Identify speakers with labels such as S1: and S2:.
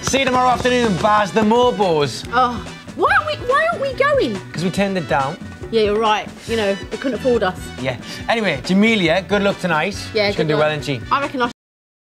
S1: See you tomorrow afternoon, Baz the Mobos.
S2: Oh, why aren't we going?
S1: Because we turned it down.
S2: Yeah, you're right. You know, they couldn't afford us.
S1: Yeah. Anyway, Jamelia, good luck tonight.
S2: Yeah,
S1: she's going to do well, isn't she?
S2: I reckon I